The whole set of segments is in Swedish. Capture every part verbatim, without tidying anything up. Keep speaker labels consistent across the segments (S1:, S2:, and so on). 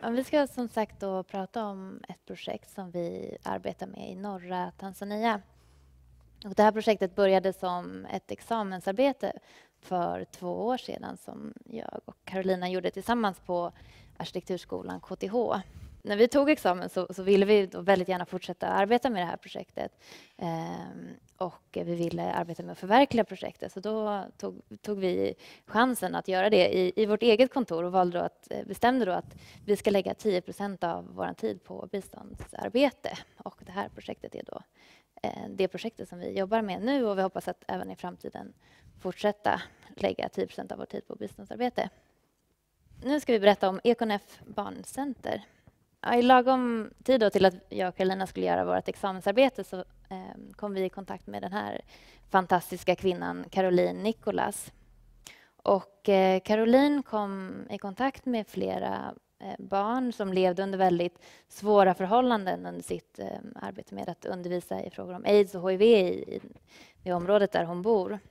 S1: Ja, vi ska som sagt då prata om ett projekt som vi arbetar med i norra Tanzania. Och det här projektet började som ett examensarbete för två år sedan som jag och Carolina gjorde tillsammans på arkitekturskolan K T H. När vi tog examen så, så ville vi då väldigt gärna fortsätta arbeta med det här projektet. Ehm, och vi ville arbeta med att förverkliga projektet. Så då tog, tog vi chansen att göra det i, i vårt eget kontor och valde då att, bestämde då att vi ska lägga tio procent av vår tid på biståndsarbete. Och det här projektet är då eh, det projektet som vi jobbar med nu och vi hoppas att även i framtiden fortsätta lägga tio procent av vår tid på biståndsarbete. Nu ska vi berätta om Econef barncenter. Ja, i lagom tid då till att jag och Carolina skulle göra vårt examensarbete så eh, kom vi i kontakt med den här fantastiska kvinnan Caroline Nicholas. Och eh, Caroline kom i kontakt med flera eh, barn som levde under väldigt svåra förhållanden under sitt eh, arbete med att undervisa i frågor om aids och H I V i, i det området där hon bor.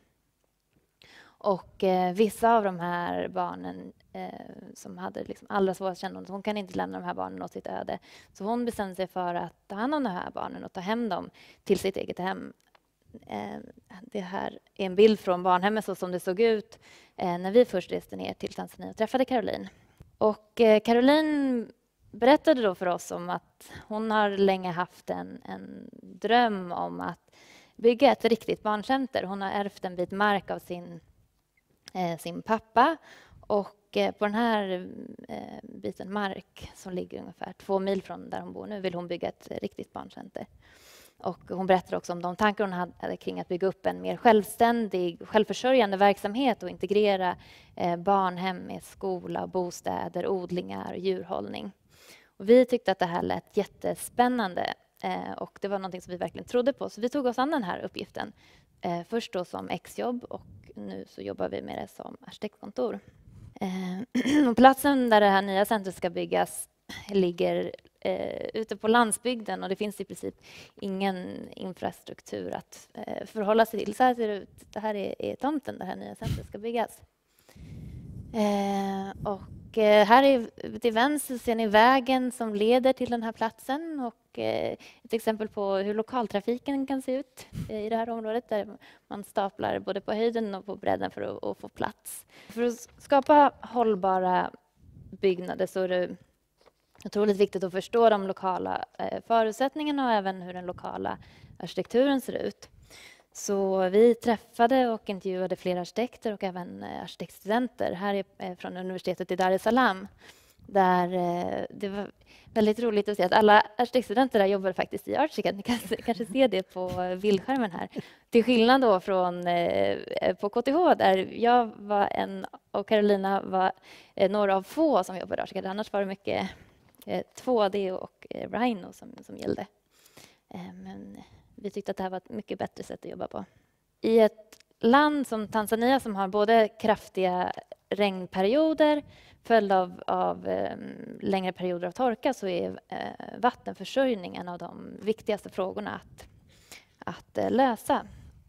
S1: Och eh, vissa av de här barnen eh, som hade liksom allra svårast kännedom, hon kan inte lämna de här barnen åt sitt öde. Så hon bestämde sig för att ta hand om de här barnen och ta hem dem till sitt eget hem. Eh, det här är en bild från barnhemmet så som det såg ut eh, när vi först reste ner till Tanzania och träffade Caroline. Och eh, Caroline berättade då för oss om att hon har länge haft en, en dröm om att bygga ett riktigt barncenter. Hon har ärvt en bit mark av sin sin pappa och på den här biten mark som ligger ungefär två mil från där hon bor nu vill hon bygga ett riktigt barncenter. Och hon berättar också om de tankar hon hade kring att bygga upp en mer självständig, självförsörjande verksamhet och integrera barnhem med skola, bostäder, odlingar och djurhållning. Och vi tyckte att det här lät jättespännande och det var något som vi verkligen trodde på så vi tog oss an den här uppgiften. Först då som exjobb och nu så jobbar vi med det som arkitektkontor. Eh, platsen där det här nya centret ska byggas ligger eh, ute på landsbygden och det finns i princip ingen infrastruktur att eh, förhålla sig till. Så här ser det ut. Det här är, är tomten där det här nya centret ska byggas. Eh, och eh, här är, till vänster ser ni vägen som leder till den här platsen och eh, ett exempel på hur lokaltrafiken kan se ut eh, i det här området där man staplar både på höjden och på bredden för att, att få plats. För att skapa hållbara byggnader så är det otroligt viktigt att förstå de lokala eh, förutsättningarna och även hur den lokala arkitekturen ser ut. Så vi träffade och intervjuade flera arkitekter och även arkitektstudenter här är från universitetet i Dar es Salaam. Där det var väldigt roligt att se att alla arkitektstudenter där jobbade faktiskt i Archicad. Ni kan kanske se det på bildskärmen här. Till skillnad då från på K T H där jag var en och Carolina var några av få som jobbade i Archicad. Annars var det mycket två D och Rhino som, som gällde. Men vi tyckte att det här var ett mycket bättre sätt att jobba på. I ett land som Tanzania som har både kraftiga regnperioder följda av, av um, längre perioder av torka så är uh, vattenförsörjning en av de viktigaste frågorna att, att uh, lösa.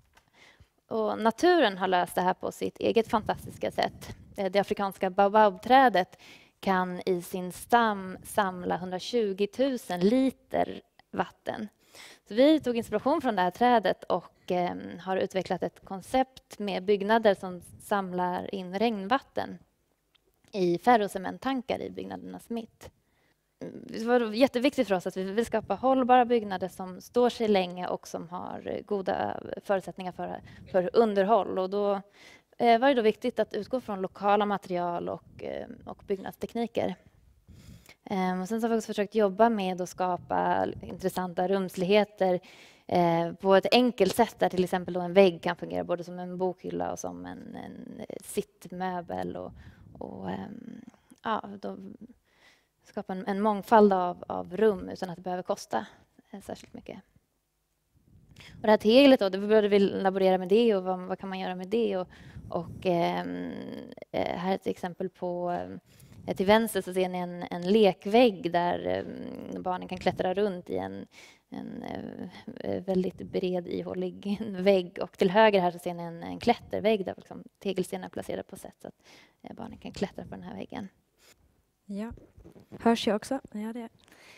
S1: Och naturen har löst det här på sitt eget fantastiska sätt. Det afrikanska baobabträdet kan i sin stam samla hundratjugo tusen liter vatten. Så vi tog inspiration från det här trädet och eh, har utvecklat ett koncept med byggnader som samlar in regnvatten i ferrocementtankar i byggnadernas mitt. Det var jätteviktigt för oss att vi vill skapa hållbara byggnader som står sig länge och som har goda förutsättningar för, för underhåll. Och då eh, var det då viktigt att utgå från lokala material och, eh, och byggnadstekniker. Och sen så har vi också försökt jobba med att skapa intressanta rumsligheter eh, på ett enkelt sätt där till exempel då en vägg kan fungera både som en bokhylla och som en, en sittmöbel och, och eh, ja, då skapa en, en mångfald av, av rum utan att det behöver kosta eh, särskilt mycket. Och det här teglet då, då började vi laborera med det och vad, vad kan man göra med det och, och eh, här är ett exempel på eh, till vänster så ser ni en, en lekvägg där um, barnen kan klättra runt i en, en uh, väldigt bred ihålig vägg. Och till höger här så ser ni en, en klättervägg där liksom tegelstenar är placerade på sätt så att uh, barnen kan klättra på den här väggen.
S2: Ja, hörs jag också? Ja, det är.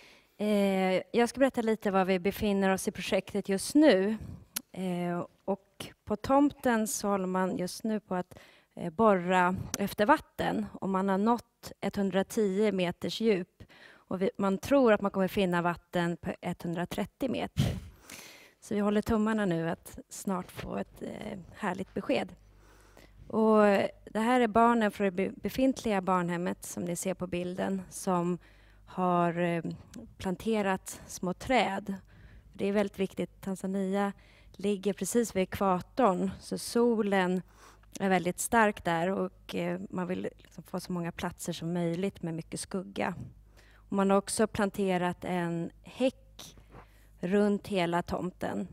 S2: Eh, jag ska berätta lite var vi befinner oss i projektet just nu. Eh, och på tomten så håller man just nu på att eh, borra efter vatten. Och man har nått etthundratio meters djup. Och vi, man tror att man kommer finna vatten på etthundratrettio meter. Så vi håller tummarna nu att snart få ett eh, härligt besked. Och det här är barnen från det befintliga barnhemmet som ni ser på bilden som har eh, planterat små träd. Det är väldigt viktigt. Tanzania ligger precis vid ekvatorn så solen är väldigt stark där och eh, man vill liksom få så många platser som möjligt med mycket skugga. Och man har också planterat en häck runt hela tomten.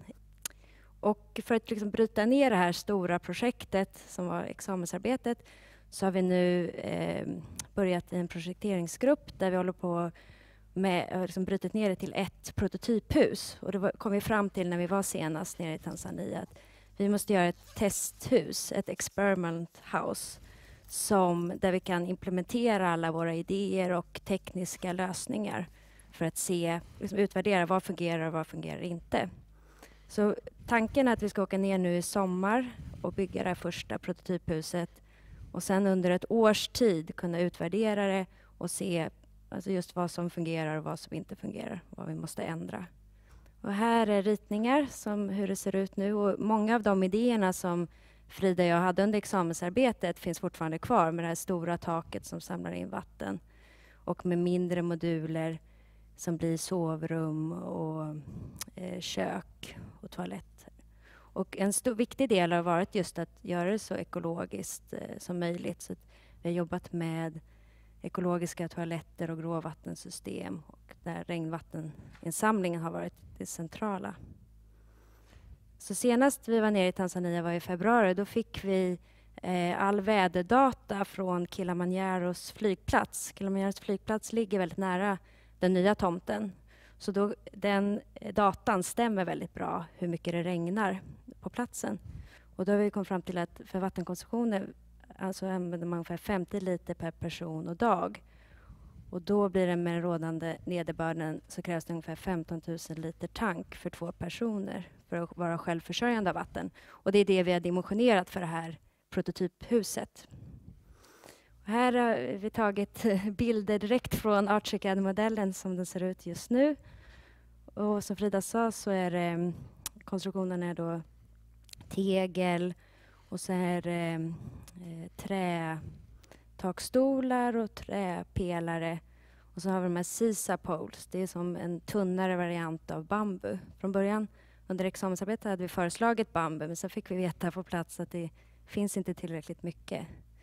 S2: Och för att liksom bryta ner det här stora projektet som var examensarbetet så har vi nu eh, börjat i en projekteringsgrupp där vi håller på med liksom brutit ner det till ett prototyphus. Och det var, kom vi fram till när vi var senast nere i Tanzania att vi måste göra ett testhus, ett experiment house som, där vi kan implementera alla våra idéer och tekniska lösningar för att se, liksom utvärdera vad fungerar och vad fungerar inte. Så tanken är att vi ska åka ner nu i sommar och bygga det här första prototyphuset och sen under ett års tid kunna utvärdera det och se alltså just vad som fungerar och vad som inte fungerar, vad vi måste ändra. Och här är ritningar som hur det ser ut nu och många av de idéerna som Frida och jag hade under examensarbetet finns fortfarande kvar med det här stora taket som samlar in vatten och med mindre moduler som blir sovrum och eh, kök och toalett. Och en stor, viktig del har varit just att göra det så ekologiskt eh, som möjligt. Så vi har jobbat med ekologiska toaletter och gråvattensystem och där regnvatteninsamlingen har varit det centrala. Så senast vi var nere i Tanzania var i februari. Då fick vi eh, all väderdata från Kilimanjaros flygplats. Kilimanjaros flygplats ligger väldigt nära den nya tomten. Så då, den datan stämmer väldigt bra hur mycket det regnar på platsen. Och då har vi kommit fram till att för vattenkonsumtioner alltså använder man ungefär femtio liter per person och dag. Och då blir det med den rådande nederbörden så krävs det ungefär femton tusen liter tank för två personer för att vara självförsörjande av vatten. Och det är det vi har dimensionerat för det här prototyphuset. Och här har vi tagit bilder direkt från Archicad-modellen som den ser ut just nu. Och som Frida sa så är det, konstruktionen är då tegel och så är det eh, trätakstolar och träpelare. Och så har vi de här sisa poles. Det är som en tunnare variant av bambu. Från början under examensarbetet hade vi föreslagit bambu men sen fick vi veta på plats att det finns inte tillräckligt mycket.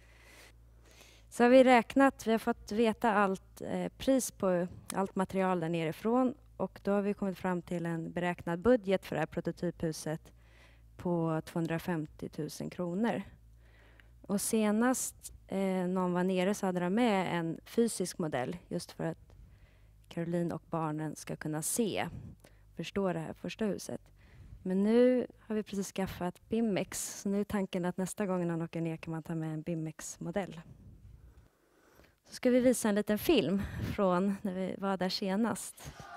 S2: Så har vi räknat, vi har fått veta allt eh, pris på allt material där nerifrån och då har vi kommit fram till en beräknad budget för det här prototyphuset på tvåhundrafemtio tusen kronor. Och senast eh, någon var nere så hade de med en fysisk modell just för att Caroline och barnen ska kunna se, förstå det här första huset. Men nu har vi precis skaffat BIMX så nu är tanken att nästa gång man åker ner kan man ta med en BIMX-modell. Så ska vi visa en liten film från när vi var där senast.